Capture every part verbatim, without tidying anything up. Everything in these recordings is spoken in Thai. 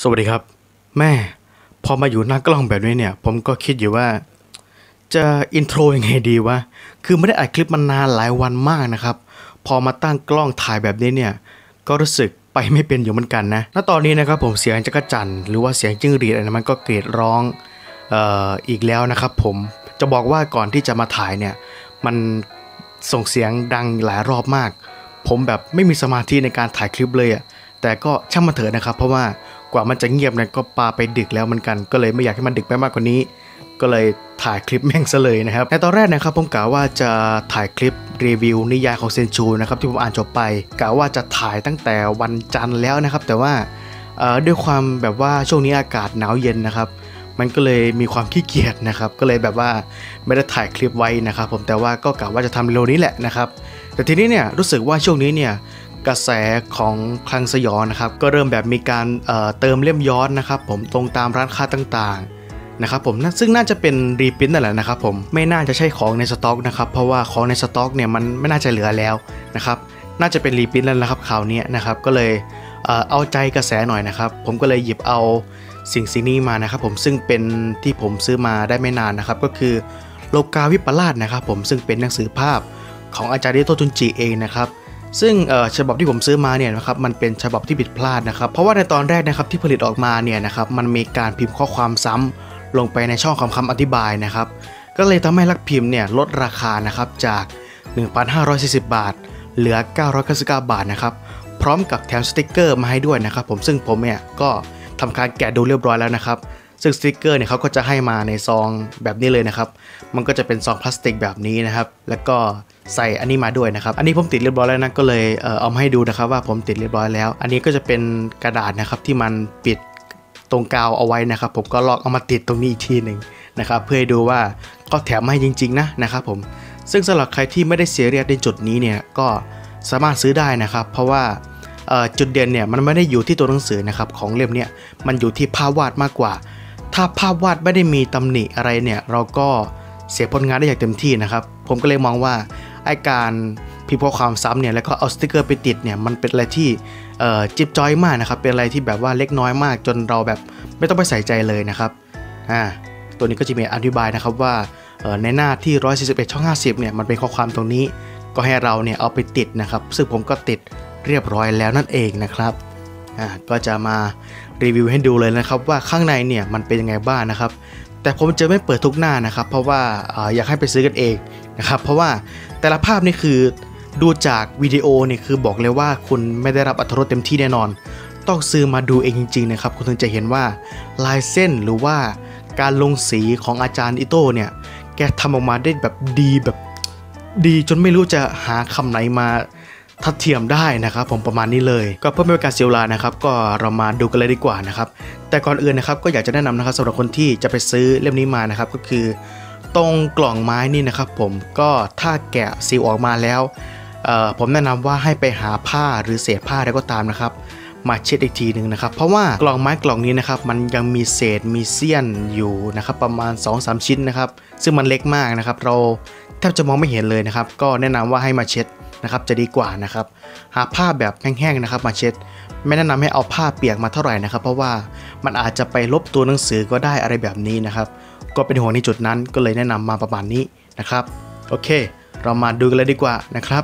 สวัสดีครับแม่พอมาอยู่หน้ากล้องแบบนี้เนี่ยผมก็คิดอยู่ว่าจะอินโทรยังไงดีวะคือไม่ได้อัดคลิปมานานหลายวันมากนะครับพอมาตั้งกล้องถ่ายแบบนี้เนี่ยก็รู้สึกไปไม่เป็นอยู่เหมือนกันนะณตอนนี้นะครับผมเสียงจักรจั่นหรือว่าเสียงจิ้งหรีดอะไรมันก็กรีดร้องเอ่ออีกแล้วนะครับผมจะบอกว่าก่อนที่จะมาถ่ายเนี่ยมันส่งเสียงดังหลายรอบมากผมแบบไม่มีสมาธิในการถ่ายคลิปเลยอ่ะแต่ก็ช่างมันเถอะนะครับเพราะว่ากว่ามันจะเงียบเนี่ยก็ปาไปดึกแล้วเหมือนกันก็เลยไม่อยากให้มันดึกไปมากกว่านี้ก็เลยถ่ายคลิปแม่งซะเลยนะครับในตอนแรกนะครับผมกะว่าจะถ่ายคลิปรีวิวนิยายของเซนชูนะครับที่ผมอ่านจบไปกะว่าจะถ่ายตั้งแต่วันจันทร์แล้วนะครับแต่ว่าด้วยความแบบว่าช่วงนี้อากาศหนาวเย็นนะครับมันก็เลยมีความขี้เกียจนะครับก็เลยแบบว่าไม่ได้ถ่ายคลิปไว้นะครับผมแต่ว่าก็กะว่าจะทำเร็วนี้แหละนะครับแต่ทีนี้เนี่ยรู้สึกว่าช่วงนี้เนี่ยกระแสของคลังสยองนะครับก็เริ่มแบบมีการเอ่อเติมเล่มย้อนนะครับผมตรงตามร้านค้าต่างๆนะครับผมซึ่งน่าจะเป็นรีพรินต์นั่นแหละนะครับผมไม่น่าจะใช่ของในสต็อกนะครับเพราะว่าของในสต็อกเนี่ยมันไม่น่าจะเหลือแล้วนะครับน่าจะเป็นรีพรินต์แล้วนะครับข่าวนี้นะครับก็เลยเอ่อเอาใจกระแสหน่อยนะครับผมก็เลยหยิบเอาสิ่งสิ่งนี้มานะครับผมซึ่งเป็นที่ผมซื้อมาได้ไม่นานนะครับก็คือโลกาวิปลาสนะครับผมซึ่งเป็นหนังสือภาพของอาจารย์ริโตะ จุนจิเองนะครับซึ่งฉบับที่ผมซื้อมาเนี่ยนะครับมันเป็นฉบับที่ผิดพลาดนะครับเพราะว่าในตอนแรกนะครับที่ผลิตออกมาเนี่ยนะครับมันมีการพิมพ์ข้อความซ้ำลงไปในช่องคำคำอธิบายนะครับก็เลยทำให้ลักพิมพ์เนี่ยลดราคานะครับจาก หนึ่งพันห้าร้อยสี่สิบ บาทเหลือเก้าร้อยเก้าสิบเก้าบาทนะครับพร้อมกับแถมสติกเกอร์มาให้ด้วยนะครับผมซึ่งผมเนี่ยก็ทำการแกะดูเรียบร้อยแล้วนะครับซึ่งสติกเกอร์เนี่ยเขาก็จะให้มาในซองแบบนี้เลยนะครับมันก็จะเป็นซองพลาสติกแบบนี้นะครับแล้วก็ใส่อันนี้มาด้วยนะครับอันนี้ผมติดเรียบร้อยแล้วนะก็เลยเอ่อเอามาให้ดูนะครับว่าผมติดเรียบร้อยแล้วอันนี้ก็จะเป็นกระดาษนะครับที่มันปิดตรงกาวเอาไว้นะครับผมก็ลอกเอามาติดตรงนี้อีกทีหนึ่งนะครับเพื่อให้ดูว่าก็แถมมาให้จริงๆนะนะครับผมซึ่งสำหรับใครที่ไม่ได้เสียเรียสในจุดนี้เนี่ยก็สามารถซื้อได้นะครับเพราะว่าจุดเด่นเนี่ยมันไม่ได้อยู่ที่ตัวหนังสือนะครับของเล่มเนี่ยมันอยู่ที่ภาพวาดมากกว่าถ้าภาพวาดไม่ได้มีตำหนิอะไรเนี่ยเราก็เสียผลงานได้อย่างเต็มที่นะครับผมก็เลยมองว่าไอการพิมพ์ข้อความซ้ำเนี่ยแล้วก็เอาสติกเกอร์ไปติดเนี่ยมันเป็นอะไรที่จิ๊บจ้อยมากนะครับเป็นอะไรที่แบบว่าเล็กน้อยมากจนเราแบบไม่ต้องไปใส่ใจเลยนะครับอ่าตัวนี้ก็จะมีอธิบายนะครับว่าในหน้าที่หนึ่งร้อยสี่สิบเอ็ดช่องห้าสิบเนี่ยมันเป็นข้อความตรงนี้ก็ให้เราเนี่ยเอาไปติดนะครับซึ่งผมก็ติดเรียบร้อยแล้วนั่นเองนะครับอ่าก็จะมารีวิวให้ดูเลยนะครับว่าข้างในเนี่ยมันเป็นยังไงบ้างนะครับแต่ผมจะไม่เปิดทุกหน้านะครับเพราะว่าอยากให้ไปซื้อกันเองนะครับเพราะว่าแต่ละภาพนี่คือดูจากวิดีโอนี่คือบอกเลยว่าคุณไม่ได้รับอรรถรสเต็มที่แน่นอนต้องซื้อมาดูเองจริงๆนะครับคุณถึงจะเห็นว่าลายเส้นหรือว่าการลงสีของอาจารย์อิโต้เนี่ยแกทำออกมาได้แบบดีแบบดีจนไม่รู้จะหาคำไหนมาทัดเทียมได้นะครับผมประมาณนี้เลยก็เพื่อไม่ให้การเสียเวลานะครับก็เรามาดูกันเลยดีกว่านะครับแต่ก่อนอื่นนะครับก็อยากจะแนะนำนะครับสำหรับคนที่จะไปซื้อเล่มนี้มานะครับก็คือตรงกล่องไม้นี่นะครับผมก็ถ้าแกะซีลออกมาแล้วผมแนะนำว่าให้ไปหาผ้าหรือเศษผ้าอะไรก็ตามนะครับมาเช็ดอีกทีหนึ่งนะครับเพราะว่ากล่องไม้กล่องนี้นะครับมันยังมีเศษมีเสี้ยนอยู่นะครับประมาณ สองถึงสาม ชิ้นนะครับซึ่งมันเล็กมากนะครับเราแทบจะมองไม่เห็นเลยนะครับก็แนะนำว่าให้มาเช็ดนะครับจะดีกว่านะครับหาผ้าแบบแห้งๆนะครับมาเช็ดไม่แนะนำให้เอาผ้าเปียกมาเท่าไหร่นะครับเพราะว่ามันอาจจะไปลบตัวหนังสือก็ได้อะไรแบบนี้นะครับก็เป็นห่วงในจุดนั้นก็เลยแนะนำมาประมาณนี้นะครับโอเคเรามาดูกันเลยดีกว่านะครับ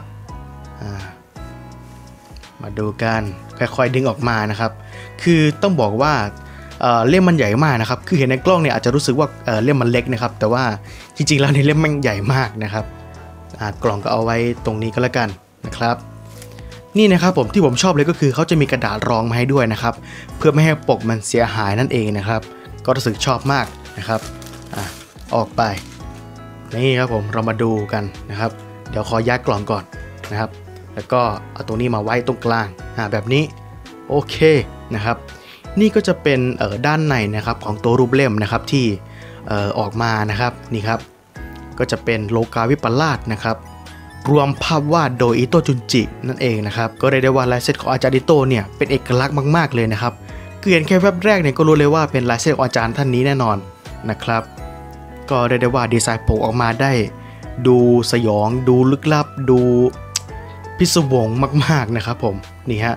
มาดูกันค่อยๆดึงออกมานะครับคือต้องบอกว่า เ, เล่มมันใหญ่มากนะครับคือเห็นในกล้องเนี่ยอาจจะรู้สึกว่าเเล่มมันเล็กนะครับแต่ว่าจริงๆแล้วในเล่มมันใหญ่มากนะครับกล่องก็เอาไว้ตรงนี้ก็แล้วกันนะครับนี่นะครับผมที่ผมชอบเลยก็คือเขาจะมีกระดาษรองมาให้ด้วยนะครับเพื่อไม่ให้ปกมันเสียหายนั่นเองนะครับก็รู้สึกชอบมากนะครับอ่ะออกไปนี่ครับผมเรามาดูกันนะครับเดี๋ยวขอย้ายกล่องก่อนนะครับแล้วก็เอาตรงนี้มาไว้ตรงกลางอ่าแบบนี้โอเคนะครับนี่ก็จะเป็นเอ่อด้านในนะครับของตัวรูปเล่มนะครับที่เอ่อออกมานะครับนี่ครับก็จะเป็นโลกาวิปลาสนะครับรวมภาพวาดโดยอิโตะ จุนจินั่นเองนะครับก็เรียกได้ว่าลายเส้นของอาจารย์อิโตะเนี่ยเป็นเอกลักษณ์มากๆเลยนะครับคือเห็นแค่แวบแรกเนี่ยก็รู้เลยว่าเป็นลายเส้นของอาจารย์ท่านนี้แน่นอนนะครับก็เรียกได้ว่าดีไซน์โปกออกมาได้ดูสยองดูลึกลับดูพิศวงมากๆนะครับผมนี่ฮะ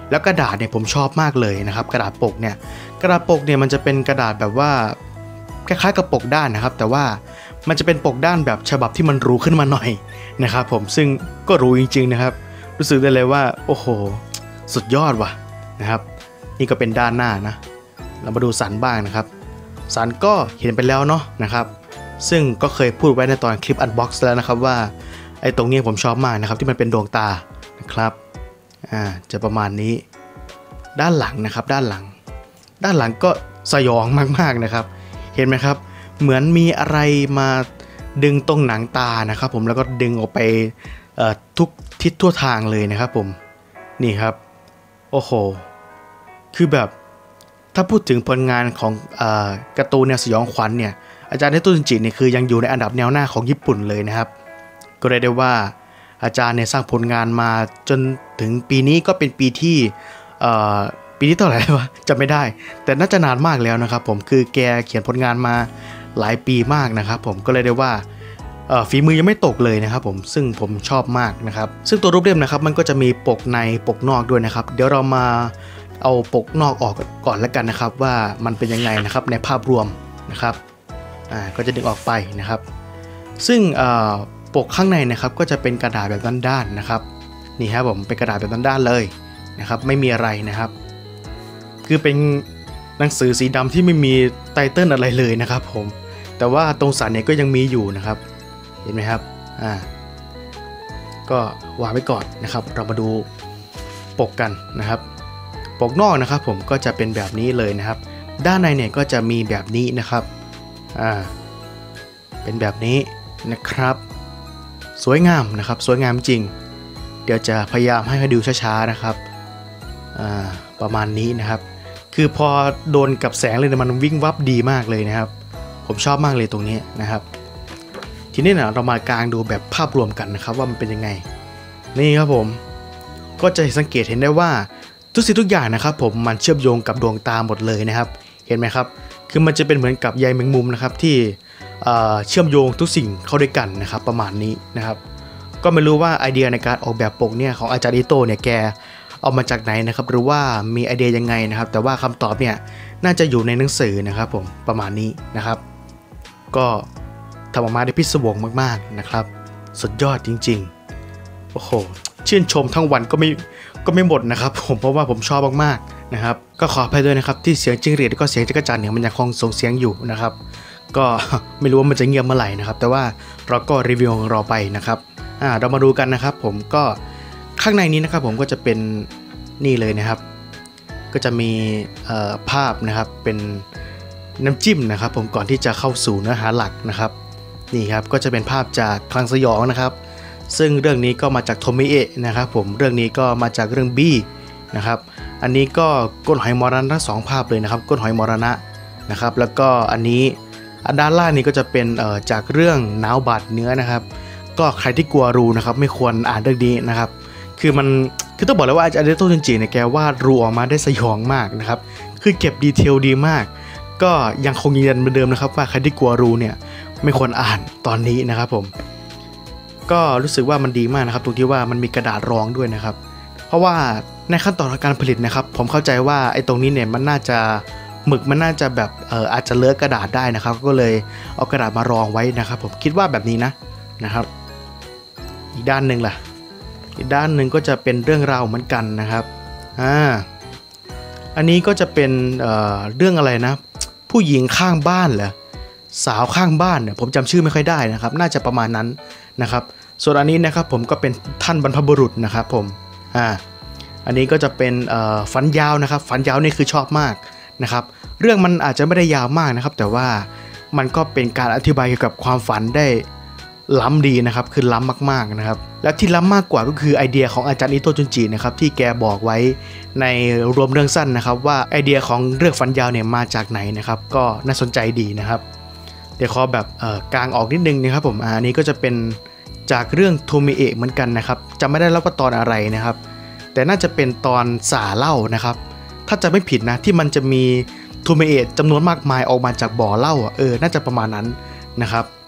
แล้วกระดาษเนี่ยผมชอบมากเลยนะครับกระดาษปกเนี่ยกระดาษปกเนี่ยมันจะเป็นกระดาษแบบว่าคล้ายๆกับปกด้านนะครับแต่ว่ามันจะเป็นปกด้านแบบฉบับที่มันรู้ขึ้นมาหน่อยนะครับผมซึ่งก็รู้จริงๆนะครับรู้สึกได้เลยว่าโอ้โหสุดยอดว่ะนะครับนี่ก็เป็นด้านหน้านะเรามาดูสันบ้างนะครับสันก็เห็นไปแล้วเนาะนะครับซึ่งก็เคยพูดไว้ในตอนคลิปอันบ็อกซ์แล้วนะครับว่าไอ้ตรงนี้ผมชอบมากนะครับที่มันเป็นดวงตานะครับอ่าจะประมาณนี้ด้านหลังนะครับด้านหลังด้านหลังก็สยองมากๆนะครับเห็นไหมครับเหมือนมีอะไรมาดึงตรงหนังตานะครับผมแล้วก็ดึงออกไปทุกทิศทั่วทางเลยนะครับผมนี่ครับโอ้โหคือแบบถ้าพูดถึงผลงานของการ์ตูนแนวสยองขวัญเนี่ยอาจารย์เนโตะ จุนจิเนี่ยคือยังอยู่ในอันดับแนวหน้าของญี่ปุ่นเลยนะครับก็เรียกได้ว่าอาจารย์เนี่ยสร้างผลงานมาจนถึงปีนี้ก็เป็นปีที่ปีที่เท่าไหร่วะจำไม่ได้แต่น่าจะนานมากแล้วนะครับผมคือแกเขียนผลงานมาหลายปีมากนะครับผมก็เลยได้ว่าฝีมือยังไม่ตกเลยนะครับผมซึ่งผมชอบมากนะครับซึ่งตัวรูปเล่มนะครับมันก็จะมีปกในปกนอกด้วยนะครับเดี๋ยวเรามาเอาปกนอกออกก่อนแล้วกันนะครับว่ามันเป็นยังไงนะครับในภาพรวมนะครับอ่าก็จะดึงออกไปนะครับซึ่งปกข้างในนะครับก็จะเป็นกระดาษแบบด้านๆนะครับนี่ครับผมเป็นกระดาษแบบด้านๆเลยนะครับไม่มีอะไรนะครับคือเป็นหนังสือสีดำที่ไม่มีไตเติ้ลอะไรเลยนะครับผมแต่ว่าตรงสันเนี่ยก็ยังมีอยู่นะครับเห็นไหมครับอ่าก็วางไว้ก่อนนะครับเรามาดูปกกันนะครับปกนอกนะครับผมก็จะเป็นแบบนี้เลยนะครับด้านในเนี่ยก็จะมีแบบนี้นะครับอ่าเป็นแบบนี้นะครับสวยงามนะครับสวยงามจริงเดี๋ยวจะพยายามให้ดูช้าๆนะครับอ่าประมาณนี้นะครับคือพอโดนกับแสงเลยมันวิ่งวับดีมากเลยนะครับผมชอบมากเลยตรงนี้นะครับทีนี้นะเรามากางดูแบบภาพรวมกันนะครับว่ามันเป็นยังไงนี่ครับผมก็จะสังเกตเห็นได้ว่าทุกสิ่งทุกอย่างนะครับผมมันเชื่อมโยงกับดวงตาหมดเลยนะครับเห็นไหมครับคือมันจะเป็นเหมือนกับใยแมงมุมนะครับที่เชื่อมโยงทุกสิ่งเข้าด้วยกันนะครับประมาณนี้นะครับก็ไม่รู้ว่าไอเดียในการออกแบบปกเนี่ยของอาจารย์อิโตะเนี่ยแกเอามาจากไหนนะครับหรือว่ามีไอเดียยังไงนะครับแต่ว่าคำตอบเนี่ยน่าจะอยู่ในหนังสือนะครับผมประมาณนี้นะครับก็ทำออกมาได้พิศวงมากๆนะครับสุดยอดจริงๆโอ้โหชื่นชมทั้งวันก็ไม่ก็ไม่หมดนะครับผมเพราะว่าผมชอบมากๆนะครับก็ขออภัยด้วยนะครับที่เสียงจิ้งหรีดและก็เสียงจักรจั่นเนี่ยมันยังคงส่งเสียงอยู่นะครับก็ไม่รู้ว่ามันจะเงียบเมื่อไหร่นะครับแต่ว่าเราก็รีวิวของเราไปนะครับอ่าเรามาดูกันนะครับผมก็ข้างในนี้นะครับผมก็จะเป็นนี่เลยนะครับก็จะมีภาพนะครับเป็นน้ำจิ้มนะครับผมก่อนที่จะเข้าสู่เนื้อหาหลักนะครับนี่ครับก็จะเป็นภาพจากคลังสยองนะครับซึ่งเรื่องนี้ก็มาจากโทมิเอะนะครับผมเรื่องนี้ก็มาจากเรื่องบี้นะครับอันนี้ก็ก้นหอยมรณะทั้งสองภาพเลยนะครับก้นหอยมรณะนะครับแล้วก็อันนี้ด้านล่างนี้ก็จะเป็นจากเรื่องหนาวบาดเนื้อนะครับก็ใครที่กลัวรูนะครับไม่ควรอ่านเรื่องนี้นะครับคือมันคือต้องบอกเลยว่าอาจารย์เนโตะ จุนจิเนี่ยแกวาดรูออกมาได้สยองมากนะครับคือเก็บดีเทลดีมากก็ยังคงยืนยันเหมือนเดิมนะครับว่าใครที่กลัวรูเนี่ยไม่ควรอ่านตอนนี้นะครับผมก็รู้สึกว่ามันดีมากนะครับตรงที่ว่ามันมีกระดาษรองด้วยนะครับเพราะว่าในขั้นตอนการผลิตนะครับผมเข้าใจว่าไอ้ตรงนี้เนี่ยมันน่าจะหมึกมันน่าจะแบบเอออาจจะเลอะกระดาษได้นะครับก็เลยเอากระดาษมารองไว้นะครับผมคิดว่าแบบนี้นะนะครับอีกด้านหนึ่งล่ะอีกด้านหนึ่งก็จะเป็นเรื่องราวเหมือนกันนะครับอ่าอันนี้ก็จะเป็นเอ่อเรื่องอะไรนะผู้หญิงข้างบ้านเหรอสาวข้างบ้านเนี่ยผมจำชื่อไม่ค่อยได้นะครับน่าจะประมาณนั้นนะครับส่วนอันนี้นะครับผมก็เป็นท่านบรรพบุรุษนะครับผมอ่าอันนี้ก็จะเป็นเอ่อฝันยาวนะครับฝันยาวนี่คือชอบมากนะครับเรื่องมันอาจจะไม่ได้ยาวมากนะครับแต่ว่ามันก็เป็นการอธิบายเกี่ยวกับความฝันได้ล้ำดีนะครับคือล้ำมากๆนะครับและที่ล้ำมากกว่าก็คือไอเดียของอาจารย์อิโตะ จุนจินะครับที่แกบอกไว้ในรวมเรื่องสั้นนะครับว่าไอเดียของเรื่องฝันยาวเนี่ยมาจากไหนนะครับก็น่าสนใจดีนะครับเดี๋ยวขอแบบเอ่อกลางออกนิดนึงนะครับผมอันนี้ก็จะเป็นจากเรื่องโทมิเอะเหมือนกันนะครับจำไม่ได้แล้วว่าตอนอะไรนะครับแต่น่าจะเป็นตอนสาเล่านะครับถ้าจะไม่ผิดนะที่มันจะมีโทมิเอะจำนวนมากมายออกมาจากบ่อเหล้าเออน่าจะประมาณนั้นนะครับ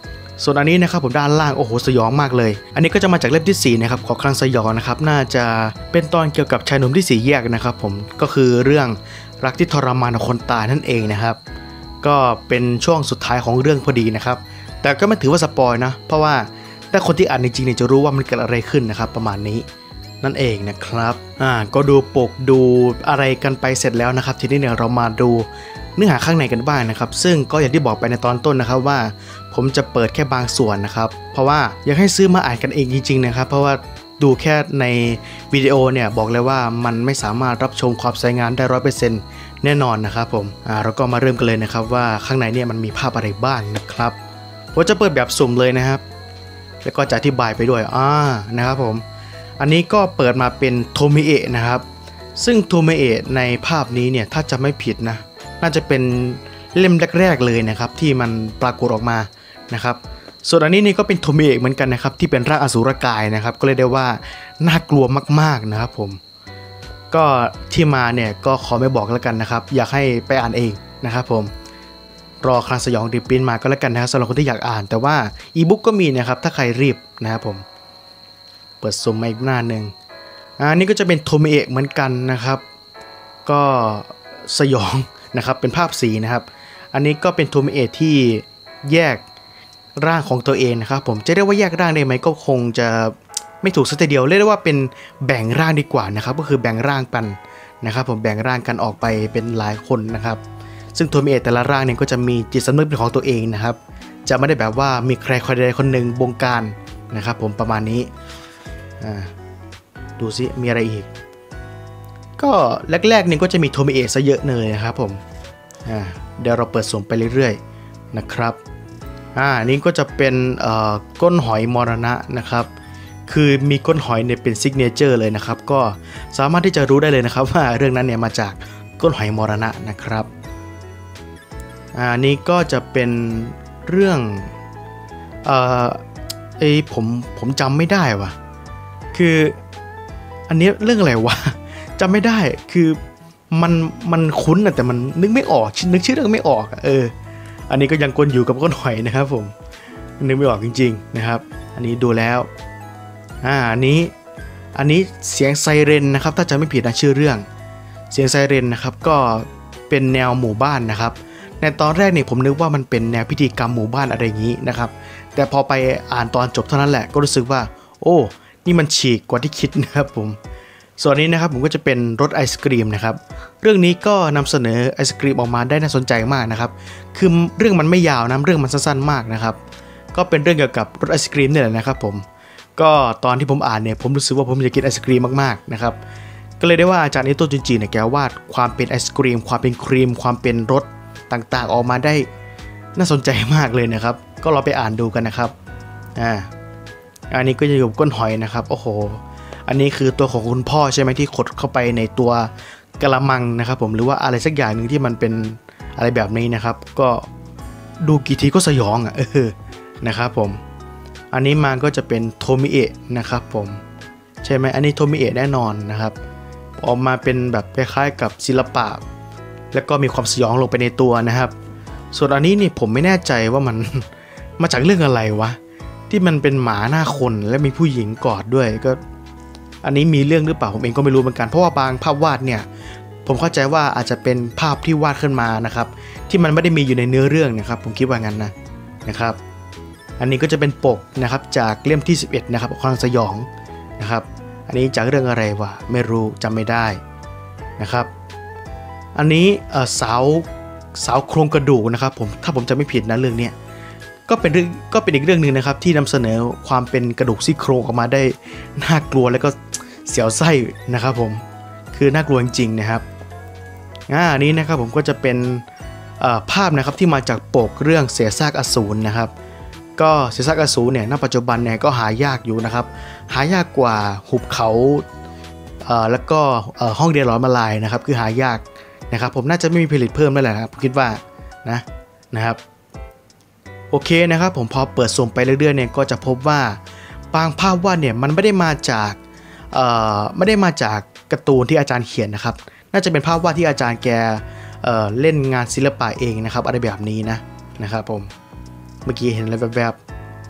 ส่วนอันนี้นะครับผมด้านล่างโอ้โหสยองมากเลยอันนี้ก็จะมาจากเล่มที่สี่นะครับของคลังสยองนะครับน่าจะเป็นตอนเกี่ยวกับชายหนุ่มที่สี่แยกนะครับผมก็คือเรื่องรักที่ทรมานของคนตายนั่นเองนะครับก็เป็นช่วงสุดท้ายของเรื่องพอดีนะครับแต่ก็ไม่ถือว่าสปอยนะเพราะว่าถ้าคนที่อ่านจริงๆเนี่ยจะรู้ว่ามันเกิดอะไรขึ้นนะครับประมาณนี้นั่นเองนะครับอ่าก็ดูปกดูอะไรกันไปเสร็จแล้วนะครับทีนี้เนี่ยเรามาดูเนื้อหาข้างในกันบ้างนะครับซึ่งก็อย่างที่บอกไปในตอนต้นนะครับว่าผมจะเปิดแค่บางส่วนนะครับเพราะว่าอยากให้ซื้อมาอ่านกันเองจริงๆนะครับเพราะว่าดูแค่ในวิดีโอเนี่ยบอกเลยว่ามันไม่สามารถรับชมความสวยงามได้ร้อยเปอร์เซ็นต์แน่นอนนะครับผมอ่าเราก็มาเริ่มกันเลยนะครับว่าข้างในเนี่ยมันมีภาพอะไรบ้างนะครับผมจะเปิดแบบสุ่มเลยนะครับแล้วก็จะอธิบายไปด้วยอ่านะครับผมอันนี้ก็เปิดมาเป็นโทมิเอะนะครับซึ่งโทมิเอะในภาพนี้เนี่ยถ้าจะไม่ผิดนะน่าจะเป็นเล่มแรกๆเลยนะครับที่มันปรากฏออกมานะครับส่วนอันนี้นี่ก็เป็นโทมิเอะเหมือนกันนะครับที่เป็นร่างอสูรกายนะครับก็เลยได้ว่าน่ากลัวมากๆนะครับผมก็ที่มาเนี่ยก็ขอไม่บอกแล้วกันนะครับอยากให้ไปอ่านเองนะครับผมรอคลังสยองดีปริ้นมาก็แล้วกันนะครับสำหรับคนที่อยากอ่านแต่ว่าอีบุ๊กก็มีนะครับถ้าใครรีบนะครับผมเปิดสุ่มมาอีกหน้าหนึ่งอันนี้ก็จะเป็นโทมิเอะเหมือนกันนะครับก็สยองนะครับเป็นภาพสีนะครับอันนี้ก็เป็นโทมิเอะที่แยกร่างของตัวเองนะครับผมจะเรียกว่าแยกร่างได้ไหมก็คงจะไม่ถูกสักทีเดียวเรียกได้ว่าเป็นแบ่งร่างดีกว่านะครับก็คือแบ่งร่างกันนะครับผมแบ่งร่างกันออกไปเป็นหลายคนนะครับซึ่งโทมิเอะแต่ละร่างเนี่ยก็จะมีจิตสำนึกเป็นของตัวเองนะครับจะไม่ได้แบบว่ามีใครคนใดคนหนึ่งบงการนะครับผมประมาณนี้อ่าดูซิมีอะไรอีกก็แรกๆเนี่ยก็จะมีโทมิเอะซะเยอะเลยนะครับผมอ่าเดี๋ยวเราเปิดสุ่มไปเรื่อยๆนะครับอ่านี่ก็จะเป็นเอ่อก้นหอยมรณะนะครับคือมีก้นหอยเนี่ยเป็นซิกเนเจอร์เลยนะครับก็สามารถที่จะรู้ได้เลยนะครับว่าเรื่องนั้นเนี่ยมาจากก้นหอยมรณะนะครับอ่านี่ก็จะเป็นเรื่องเอ่อเอ้ผมผมจำไม่ได้ว่ะคืออันนี้เรื่องอะไรวะจำไม่ได้คือมันมันคุ้นนะแต่มันนึกไม่ออกนึกชื่อเรื่องไม่ออกเอออันนี้ก็ยังกลอยู่กับก้นหอยนะครับผมนึกไม่ออกจริงๆนะครับอันนี้ดูแล้วอ่าอันนี้อันนี้เสียงไซเรนนะครับถ้าจำไม่ผิดนะชื่อเรื่องเสียงไซเรนนะครับก็เป็นแนวหมู่บ้านนะครับในตอนแรกเนี่ยผมนึกว่ามันเป็นแนวพิธีกรรมหมู่บ้านอะไรอย่างนี้นะครับแต่พอไปอ่านตอนจบเท่านั้นแหละก็รู้สึกว่าโอ้นี่มันฉีกกว่าที่คิดนะครับผมส่วนนี้นะครับผมก็จะเป็นรสไอศกรีมนะครับเรื่องนี้ก็นำเสนอไอศกรีมออกมาได้น่าสนใจมากนะครับคือเรื่องมันไม่ยาวนะเรื่องมันสั้นๆมากนะครับก็เป็นเรื่องเกี่ยวกับรสไอศกรีมนี่แหละนะครับผมก็ตอนที่ผมอ่านเนี่ยผมรู้สึกว่าผมอยากกินไอศกรีมมากๆนะครับก็เลยได้ว่าอาจารย์อิโตะจุนจิเนี่ยแกวาดความเป็นไอศกรีมความเป็นครีมความเป็นรสต่างๆออกมาได้น่าสนใจมากเลยนะครับก็ลองไปอ่านดูกันนะครับอ่าอันนี้ก็จะอยู่ก้นหอยนะครับโอ้โหอันนี้คือตัวของคุณพ่อใช่ไหมที่ขดเข้าไปในตัวกะละมังนะครับผมหรือว่าอะไรสักอย่างหนึ่งที่มันเป็นอะไรแบบนี้นะครับก็ดูกี่ทีก็สยองอ่ะเออนะครับผมอันนี้มาก็จะเป็นโทมิเอะนะครับผมใช่ไหมอันนี้โทมิเอะแน่นอนนะครับออกมาเป็นแบบคล้ายๆกับศิลปะแล้วก็มีความสยองลงไปในตัวนะครับส่วนอันนี้นี่ผมไม่แน่ใจว่ามันมาจากเรื่องอะไรวะที่มันเป็นหมาหน้าคนและมีผู้หญิงกอดด้วยก็อันนี้มีเรื่องหรือเปล่าผมเองก็ไม่รู้เหมือนกันเพราะว่าบางภาพวาดเนี่ยผมเข้าใจว่าอาจจะเป็นภาพที่วาดขึ้นมานะครับที่มันไม่ได้มีอยู่ในเนื้อเรื่องนะครับผมคิดว่างั้นนะนะครับอันนี้ก็จะเป็นปกนะครับจากเล่มที่สิบเอ็ดนะครับคลังสยองนะครับอันนี้จากเรื่องอะไรวะไม่รู้จำไม่ได้นะครับอันนี้สาวสาวโครงกระดูกนะครับผมถ้าผมจำไม่ผิดนะเรื่องนี้ก็เป็นเรื่องก็เป็นอีกเรื่องหนึ่งนะครับที่นำเสนอความเป็นกระดูกซี่โครงออกมาได้น่ากลัวแล้วก็เสียวไส้นะครับผมคือน่ากลัวจริงๆนะครับอ่าอันนี้นะครับผมก็จะเป็นภาพนะครับที่มาจากปกเรื่องเสียซากอสูรนะครับก็เสียซากอสูรเนี่ยณปัจจุบันเนี่ยก็หายากอยู่นะครับหายากกว่าหุบเขาแล้วก็ห้องเรียนหลอนมาลายนะครับคือหายากนะครับผมน่าจะไม่มีผลิตเพิ่มแล้วแหละครับคิดว่านะนะครับโอเคนะครับผมพอเปิดสุ่มไปเรื่อยๆเนี่ยก็จะพบว่าบางภาพวาดเนี่ยมันไม่ได้มาจากเอ่อไม่ได้มาจากการ์ตูนที่อาจารย์เขียนนะครับน่าจะเป็นภาพวาดที่อาจารย์แกเอ่อเล่นงานศิลปะเองนะครับอะไรแบบนี้นะนะครับผมเมื่อกี้เห็นอะไรแบบ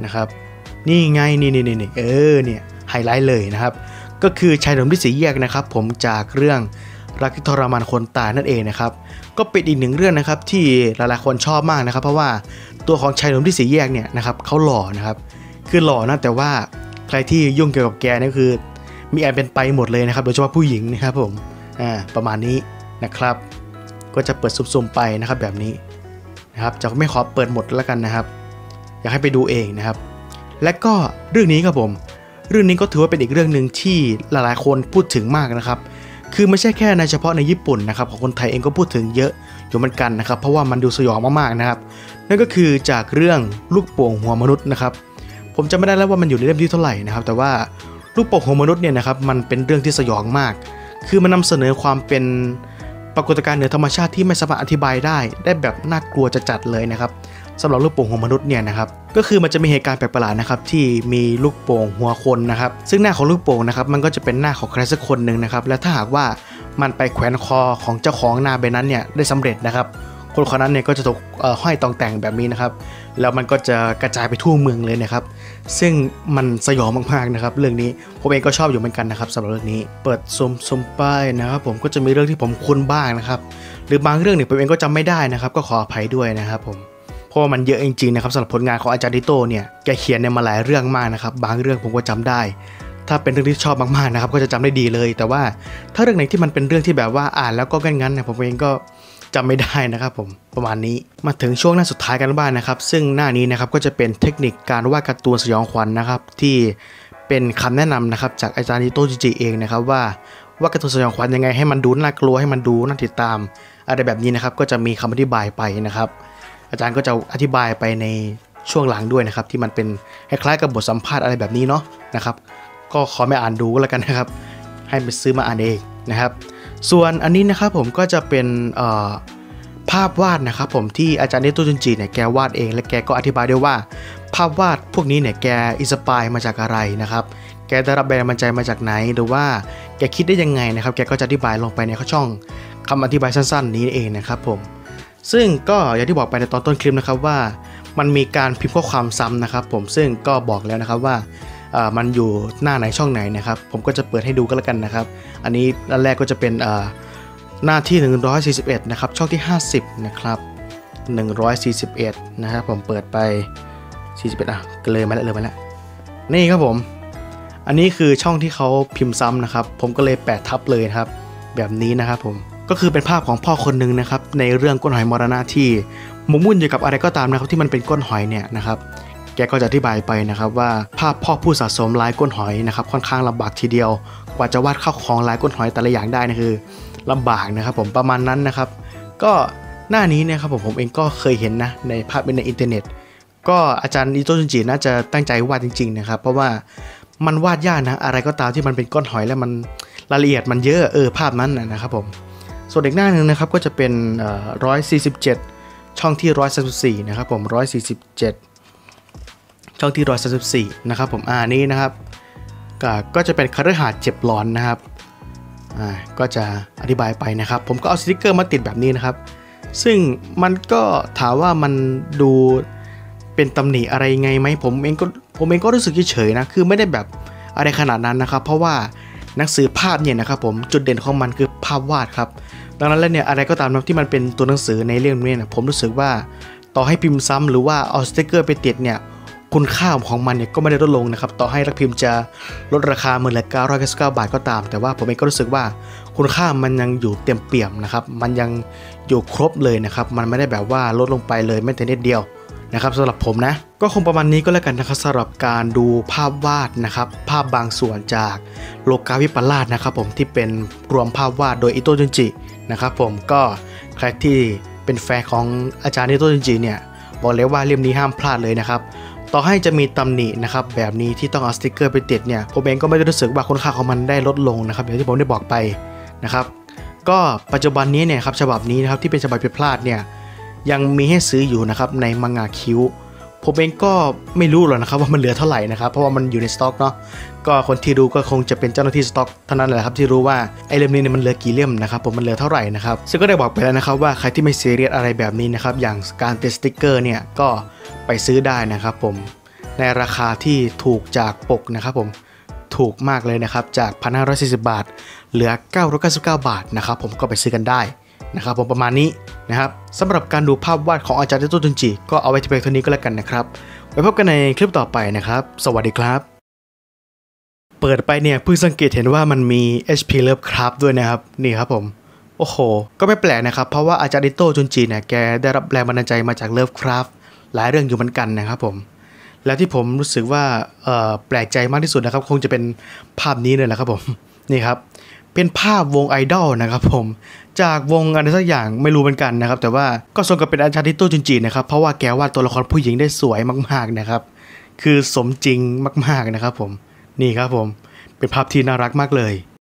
นะครับนี่ไงนี่นี่นี่เออเนี่ยไฮไลท์เลยนะครับก็คือชายหนุ่มที่สีแยกนะครับผมจากเรื่องรักที่ทรมานคนตายนั่นเองนะครับก็เป็นอีกหนึ่งเรื่องนะครับที่หลายๆคนชอบมากนะครับเพราะว่าตัวของชายหนุ่มที่สีแยกเนี่ยนะครับเขาหล่อนะครับคือหล่อนะแต่ว่าใครที่ยุ่งเกี่ยวกับแกนี่คือมีแอบเป็นไปหมดเลยนะครับโดยเฉพาะผู้หญิงนะครับผมอ่าประมาณนี้นะครับก็จะเปิดซุ่มๆไปนะครับแบบนี้นะครับจะไม่ขอเปิดหมดแล้วกันนะครับอยากให้ไปดูเองนะครับและก็เรื่องนี้ครับผมเรื่องนี้ก็ถือว่าเป็นอีกเรื่องหนึ่งที่หลายๆคนพูดถึงมากนะครับคือไม่ใช่แค่ในเฉพาะในญี่ปุ่นนะครับของคนไทยเองก็พูดถึงเยอะอยู่เหมือนกันนะครับเพราะว่ามันดูสยองมากๆนะครับนั่นก็คือจากเรื่องลูกโป่งหัวมนุษย์นะครับผมจำไม่ได้แล้วว่ามันอยู่ในเล่มที่เท่าไหร่นะครับแต่ว่าลูกโป่งหัวมนุษย์เนี่ยนะครับมันเป็นเรื่องที่สยองมากคือมันนำเสนอความเป็นปรากฏการณ์เหนือธรรมชาติที่ไม่สามารถอธิบายได้ได้แบบน่ากลัวจะจัดเลยนะครับสำหรับลูกโป่งหัวมนุษย์เนี่ยนะครับก็คือมันจะมีเหตุการณ์แปลกประหลาดนะครับที่มีลูกโป่งหัวคนนะครับซึ่งหน้าของลูกโป่งนะครับมันก็จะเป็นหน้าของใครสักคนหนึ่งนะครับและถ้าหากว่ามันไปแขวนคอของเจ้าของหน้าใบนั้นเนี่ยได้สำเร็จนะครับคนคนนั้นเนี่ยก็จะถูกห้อยตองแต่งแบบนี้นะครับแล้วมันก็จะกระจายไปทั่วเมืองเลยนะครับซึ่งมันสยองมากๆนะครับเรื่องนี้ผมเองก็ชอบอยู่เหมือนกันนะครับสำหรับเรื่องนี้เปิดซุมซุมป้ายนะครับผมก็จะมีเรื่องที่ผมคุ้นบ้างนะครับหรือบางเรื่องเนี่ยผมเองก็จำไม่ได้นะครับก็ขออภัยด้วยนะครับผมเพราะว่ามันเยอะจริงๆนะครับสำหรับผลงานของอาจารย์ดิโต้เนี่ยแกเขียนเนี่ยมาหลายเรื่องมากนะครับบางเรื่องผมก็จำได้ถ้าเป็นเรื่องที่ชอบมากๆนะครับก็จะจำได้ดีเลยแต่ว่าถ้าเรื่องไหนที่มันเป็นเรื่องที่แบบว่าอ่านแล้วก็งั้นๆเนี่ยผมเองก็จำไม่ได้นะครับผมประมาณนี้มาถึงช่วงหน้าสุดท้ายกันบ้างนะครับซึ่งหน้านี้นะครับก็จะเป็นเทคนิคการวาดการ์ตูนสยองขวัญ นะครับที่เป็นคำแนะนำนะครับจากอาจารย์ดิโต้จิจิเองนะครับว่าวาดการ์ตูนสยองขวัญยังไงให้มันดูน่ากลัวให้มันดูน่าติดตามอะไรแบบนี้นะครับก็จะมีคำอธิบายไปนะครับอาจารย์ก็จะอธิบายไปในช่วงหลังด้วยนะครับที่มันเป็นคล้ายๆกับบทสัมภาษณ์อะไรแบบนี้เนาะนะครับก็ขอไม่อ่านดูแล้วกันนะครับให้ไปซื้อมาอ่านเองนะครับส่วนอันนี้นะครับผมก็จะเป็นภาพวาดนะครับผมที่อาจารย์ดิโต้จิจิเนี่ยแกวาดเองและแกก็อธิบายด้วยว่าภาพวาดพวกนี้เนี่ยแกอินสปายมาจากอะไรนะครับแกได้รับแรงบันดาลใจมาจากไหนหรือว่าแกคิดได้ยังไงนะครับแกก็จะอธิบายลงไปในช่องคำอธิบายสั้นๆนี้เองนะครับผมซึ่งก็อย่างที่บอกไปในตอนต้นคลิปนะครับว่ามันมีการพิมพ์ข้อความซ้ำนะครับผมซึ่งก็บอกแล้วนะครับว่ามันอยู่หน้าไหนช่องไหนนะครับผมก็จะเปิดให้ดูก็แล้วกันนะครับอันนี้อันแรกก็จะเป็นหน้าที่หนึ่งร้อยสี่สิบเอ็ดนะครับช่องที่ห้าสิบนะครับหนึ่งร้อยสี่สิบเอ็ดนะครับผมเปิดไปสี่สิบเอ็ดอ่ะเลยมาแล้วเลยมาแล้วนี่ครับผมอันนี้คือช่องที่เขาพิมพ์ซ้ำนะครับผมก็เลยแปะทับเลยครับแบบนี้นะครับผมก็คือเป็นภาพของพ่อคนหนึ่งนะครับในเรื่องก้นหอยมรณะที่หมกมุ่นอยู่กับอะไรก็ตามนะครับที่มันเป็นก้นหอยเนี่ยนะครับแกก็จะอธิบายไปนะครับว่าภาพพ่อผู้สะสมลายก้นหอยนะครับค่อนข้างลำบากทีเดียวกว่าจะวาดเข้าของลายก้นหอยแต่ละอย่างได้นะคือลำบากนะครับผมประมาณนั้นนะครับก็หน้านี้เนี่ยครับผมผมเองก็เคยเห็นนะในภาพในอินเทอร์เน็ตก็อาจารย์ดิโต้จิจิน่าจะตั้งใจวาดจริงๆนะครับเพราะว่ามันวาดยากนะอะไรก็ตามที่มันเป็นก้อนหอยแล้วมันรายละเอียดมันเยอะเออภาพนั้นนะครับผมส่วนอีกหน้าหนึ่งนะครับก็จะเป็นหนึ่งร้อยสี่สิบเจ็ดช่องที่หนึ่งร้อยสามสิบสี่นะครับผมหนึ่งร้อยสี่สิบเจ็ดช่องที่หนึ่งร้อยสามสิบสี่นะครับผมอ่านี้นะครับก็จะเป็นคฤหาสน์เจ็บร้อนนะครับอ่าก็จะอธิบายไปนะครับผมก็เอาสติกเกอร์มาติดแบบนี้นะครับซึ่งมันก็ถามว่ามันดูเป็นตำหนิอะไรไงไหมผมเองก็ผมเองก็รู้สึกเฉยๆนะคือไม่ได้แบบอะไรขนาดนั้นนะครับเพราะว่าหนังสือภาพเนี่ยนะครับผมจุดเด่นของมันคือภาพวาดครับดังนั้นแล้วเนี่ยอะไรก็ตามที่มันเป็นตัวหนังสือในเรื่องนี้นะผมรู้สึกว่าต่อให้พิมพ์ซ้ำหรือว่าเอาสติกเกอร์ไปติดเนี่ยคุณค่าของมันเนี่ยก็ไม่ได้ลดลงนะครับต่อให้นักพิมพ์จะลดราคาเหมือนละเก้าร้อยเก้าสิบเก้าบาทก็ตามแต่ว่าผมเองก็รู้สึกว่าคุณค่ามันยังอยู่เต็มเปี่ยมนะครับมันยังอยู่ครบเลยนะครับมันไม่ได้แบบว่าลดลงไปเลยแม้แต่นิดเดียวนะครับสำหรับผมนะก็คงประมาณนี้ก็แล้วกันนะครับสำหรับการดูภาพวาดนะครับภาพบางส่วนจากโลกาวิปลาสนะครับผมที่เป็นรวมภาพวาดโดยอิโต้จิจินะครับผมก็ใครที่เป็นแฟนของอาจารย์อิโต้จิจิเนี่ยบอกเลยว่าเล่มนี้ห้ามพลาดเลยนะครับต่อให้จะมีตำหนินะครับแบบนี้ที่ต้องเอาสติกเกอร์ไปติดเนี่ยผมเองก็ไม่ได้รู้สึกว่าคุณค่าของมันได้ลดลงนะครับอย่างที่ผมได้บอกไปนะครับก็ปัจจุบันนี้เนี่ยครับฉบับนี้นะครับที่เป็นฉบับผิดพลาดเนี่ยยังมีให้ซื้ออยู่นะครับในมังงะคิวผมเองก็ไม่รู้หรอกนะครับว่ามันเหลือเท่าไหร่นะครับเพราะว่ามันอยู่ในสต็อกเนาะก็คนที่รู้ก็คงจะเป็นเจ้าหน้าที่สต็อกเท่านั้นแหละครับที่รู้ว่าไอ้เล่มนี้เนี่ยมันเหลือกี่เล่มนะครับผมมันเหลือเท่าไหร่นะครับซึ่งก็ได้บอกไปแล้วนะครับว่าใครที่ไม่ซีเรียสอะไรแบบนี้นะครับอย่างการติดสติ๊กเกอร์เนี่ยก็ไปซื้อได้นะครับผมในราคาที่ถูกจากปกนะครับผมถูกมากเลยนะครับจาก หนึ่งพันห้าร้อยสี่สิบ บาทเหลือเก้าร้อยเก้าสิบเก้าบาทนะครับผมก็ไปซื้อกันได้นะครับผมประมาณนี้นะครับสำหรับการดูภาพวาดของอาจารย์เดโตจุนจิก็เอาไว้ที่เพียงเท่านี้ก็แล้วกันนะครับไว้พบกันในคลิปต่อไปนะครับสวัสดีครับเปิดไปเนี่ยเพิ่งสังเกตเห็นว่ามันมี เอช พี Lovecraft ด้วยนะครับนี่ครับผมโอ้โหก็ไม่แปลกนะครับเพราะว่าอาจารย์เดโตจุนจิเนี่ยแกได้รับแรงบันดาลใจมาจาก Lovecraft หลายเรื่องอยู่เหมือนกันนะครับผมแล้วที่ผมรู้สึกว่าเอ่อแปลกใจมากที่สุดนะครับคงจะเป็นภาพนี้เลยแหละครับผมนี่ครับเป็นภาพวงไอดอลนะครับผมจากวงอะไรสักอย่างไม่รู้เหมือนกันนะครับแต่ว่าก็สมกับเป็นอาจารย์เดโตจุนจินะครับเพราะว่าแกวาดตัวละครผู้หญิงได้สวยมากๆนะครับคือสมจริงมากๆนะครับผมนี่ครับผมเป็นภาพที่น่ารักมากเลย